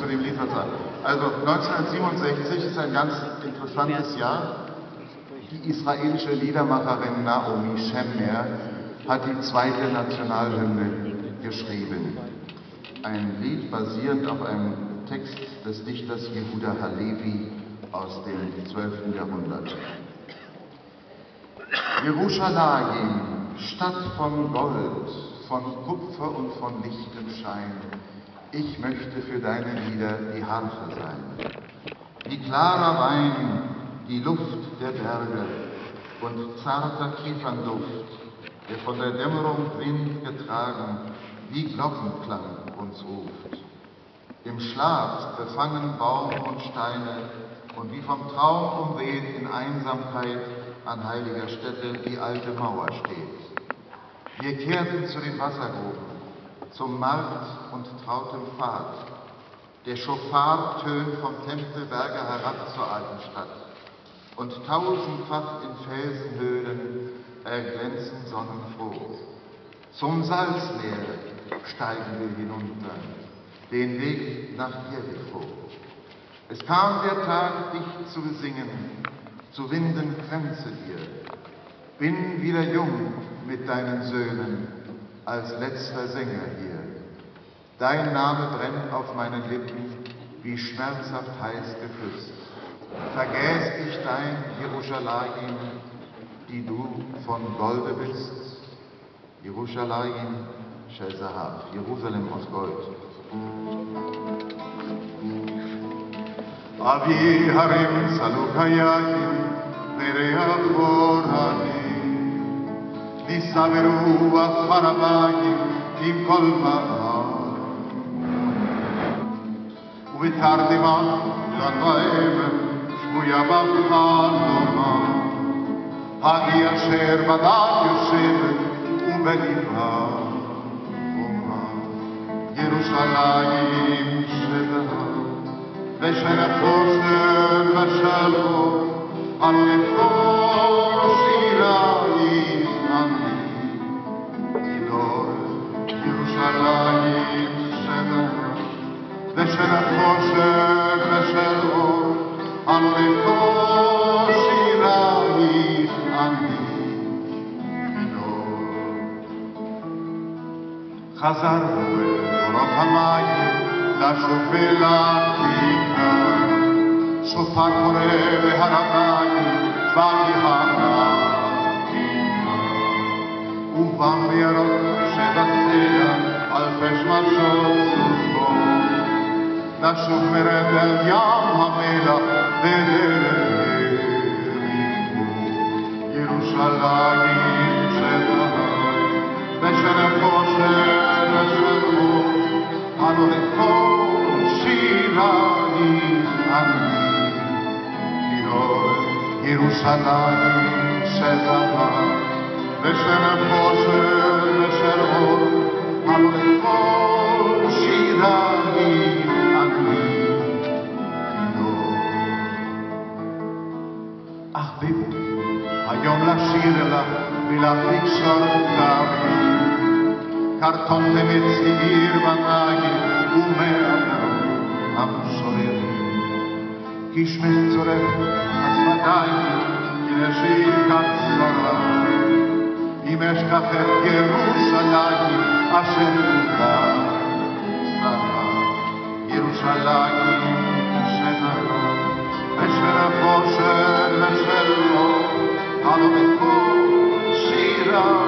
zu dem Lied was sagen. Also 1967 ist ein ganz interessantes Jahr. Die israelische Liedermacherin Naomi Shemer hat die zweite Nationalhymne geschrieben. Ein Lied basierend auf einem Text des Dichters Yehuda Halevi aus dem 12. Jahrhundert. Jerusalem, Stadt von Gold, von Kupfer und von lichtem Schein, ich möchte für deine Lieder die Harfe sein. Wie klarer Wein, die Luft der Berge und zarter Kiefernduft, der von der Dämmerung Wind getragen, wie Glockenklang uns ruft. Im Schlaf befangen Baum und Steine und wie vom Traum umweht in Einsamkeit an heiliger Stätte die alte Mauer steht. Wir kehrten zu den Wassergruben, zum Markt und trautem Pfad. Der Schofar tönt vom Tempelberge herab zur alten Stadt. Und tausendfach in Felsenhöhlen erglänzen sonnenfroh. Zum Salzmeer steigen wir hinunter, den Weg nach Jericho. Es kam der Tag, dich zu besingen, zu winden Kränze dir. Bin wieder jung mit deinen Söhnen, als letzter Sänger hier. Dein Name brennt auf meinen Lippen, wie schmerzhaft heiß geküsst. Vergäß ich dein Jerusalem, die du von Golde bist? Jerusalem, Shel Zahav, Jerusalem aus Gold. Avi Harim Salukayim, Vereach Orani, Nisaveru Acharavayim, Im Kol Ma'am, Uvitardiman, Latoevem, Shvuya B'Chaloma, Hagi Asher Badat Yoshevet, Ubeliva, Jerusalem Shedav, Veshenet Kosher Veshelvo, Alefo Shirai Ani, Idor, Jerusalem Shedav, Veshenet Kosher Veshelvo, Alefo Shirai Ani, חזרנו אל אורות המים, לשוב ולהקריקה, שופר קורא בהרביים, ויהרה אימה. ובם בירוק שבצע, אלפי שמשות סופות, לשוב מרד אל ים המלח, ודרך יריחו. ירושלים שזהב, ושלם כושר ושלמו, אנו לכל שירי אני. כינור ירושלים שזהב, ושלם כושר ושלמו, אנו לכל שירי אני. כינור. אך ביבו, היום לשיר לך ולהפיק שרתיו, קרטון ומצעיר בנגב ומעבר המשוררים. כשמש צורף השפתיים כנשית כצורה, אם אשכח את ירושלים אשר כולה שרה. ירושלים שזרה ושל חושר ושל אור, הלא בכל שירה